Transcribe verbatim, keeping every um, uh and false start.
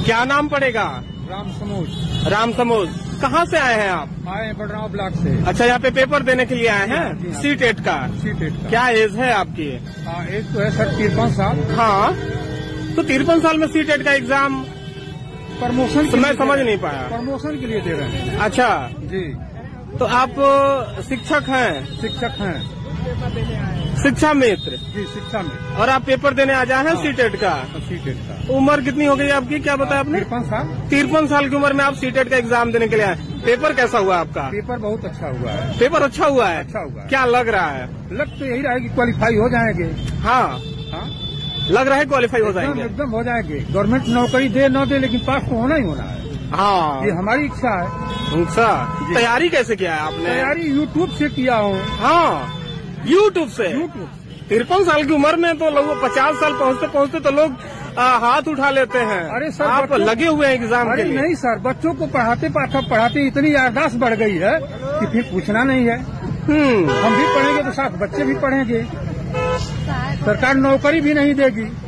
क्या नाम पड़ेगा? राम समूह। राम समूह। कहाँ से आए हैं आप? आए हैं बड़राव ब्लॉक से। अच्छा, यहाँ पे पेपर देने के लिए आए हैं? जी हाँ। सी टेट का। सी टेट का। क्या एज है आपकी? एज तो है सर तिरपन साल। हाँ, तो तिरपन साल में सी टेट का एग्जाम प्रमोशन तो मैं समझ नहीं पाया। प्रमोशन के लिए दे रहे हैं। अच्छा, जी। तो आप शिक्षक हैं? शिक्षक हैं। शिक्षा मित्र। जी, शिक्षा में। और आप पेपर देने आ जाए हैं सी टेट का? सी टेट का। उम्र कितनी हो गई आपकी, क्या बताया आपने? तिरपन साल। तिरपन साल की उम्र में आप सी टेट का एग्जाम देने के लिए आए। पेपर कैसा हुआ आपका? पेपर बहुत अच्छा हुआ है। पेपर अच्छा हुआ है? अच्छा हुआ है। क्या लग रहा है? लग तो यही रहा है कि क्वालिफाई हो जाएंगे। हाँ, हाँ, लग रहा है क्वालिफाई हो जाएंगे। एकदम हो जाएंगे। गवर्नमेंट नौकरी दे न दे, लेकिन पास तो होना ही होना है। हाँ, ये हमारी इच्छा है। अच्छा, तैयारी कैसे किया है आपने? तैयारी यूट्यूब से किया हूँ। हाँ, यूट्यूब से। यूट्यूब। तिरपन साल की उम्र में तो लोग पचास साल पहुँचते पहुँचते तो लोग आ, हाथ उठा लेते हैं। अरे सर, आप बच्चों- लगे हुए हैं एग्जाम के अरे लिए। नहीं सर, बच्चों को पढ़ाते पढ़ाते पढ़ाते इतनी याददाश्त बढ़ गई है कि फिर पूछना नहीं है। हम्म, हम भी पढ़ेंगे तो साथ बच्चे भी पढ़ेंगे। सरकार नौकरी भी नहीं देगी।